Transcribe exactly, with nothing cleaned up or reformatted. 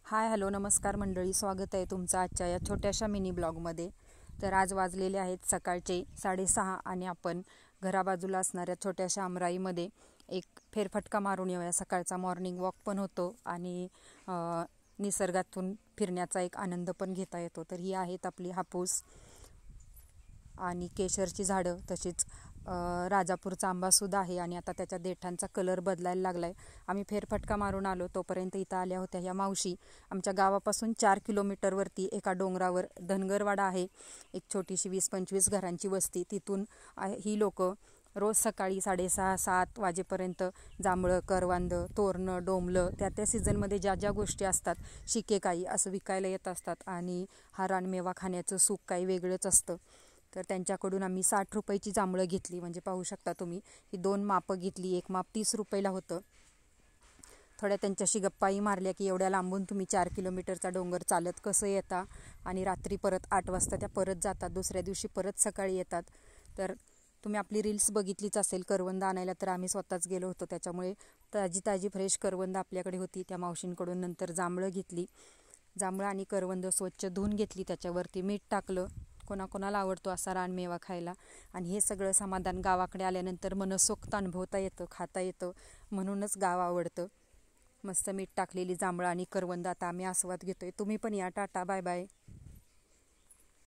Hi hello नमस्कार मंडळी, स्वागत आहे तुमचं आजच्या या छोट्याशा मिनी ब्लॉगमध्ये. तर आज वाजलेले आहेत सकाळचे साडेसहा आणि आपण घराबाजूला असणाऱ्या छोट्याशा आमराईमध्ये एक फेरफटका मारून येऊया. सकाळचा मॉर्निंग वॉक पण होतो आणि निसर्गातून फिरण्याचा एक आनंद पण घेता येतो. तर ही आहेत आपली हापूस आणि केशरची झाडं, तशीच राजापूरचा आंबासुद्धा आहे आणि आता त्याच्या देठांचा कलर बदलायला लागला आहे. आम्ही फेरफटका मारून आलो तोपर्यंत इथं आल्या होत्या ह्या मावशी. आमच्या गावापासून चार किलोमीटरवरती एका डोंगरावर धनगरवाडा आहे, एक छोटीशी वीस पंचवीस घरांची वस्ती. तिथून ही लोक रोज सकाळी साडेसहा सात वाजेपर्यंत जांभळं, करवंद, तोरणं, डोंबलं, त्या त्या सीझनमध्ये ज्या ज्या गोष्टी असतात, शिकेकाई असं विकायला येत असतात. आणि हा रानमेवा खाण्याचं सुख काही वेगळंच असतं. तर त्यांच्याकडून आम्ही साठ रुपयाची जांभळं घेतली. म्हणजे पाहू शकता तुम्ही, ही दोन मापं घेतली. एक माप तीस रुपयाला होतं. थोड्या त्यांच्याशी गप्पाही मारल्या की एवढ्या लांबून तुम्ही चार किलोमीटरचा डोंगर चालत कसं येता आणि रात्री परत आठ वाजता त्या परत जातात, दुसऱ्या दिवशी परत सकाळी येतात. तर तुम्ही आपली रील्स बघितलीच असेल करवंद आणायला, तर आम्ही स्वतःच गेलो होतो. त्याच्यामुळे ताजी ताजी फ्रेश करवंद आपल्याकडे होती. त्या मावशींकडून नंतर जांभळं घेतली. जांभळं आणि करवंद स्वच्छ धुवून घेतली, त्याच्यावरती मीठ टाकलं. कोणाकोणाला आवडतो असा रानमेवा खायला. आणि हे सगळं समाधान गावाकडे आल्यानंतर मनसोक्त अनुभवता येतं, खाता येतं. म्हणूनच गाव आवडतं. मस्त मीठ टाकलेली जांभळं आणि करवंद आता आम्ही आस्वाद घेतोय. तुम्ही पण या. Tata bye bye.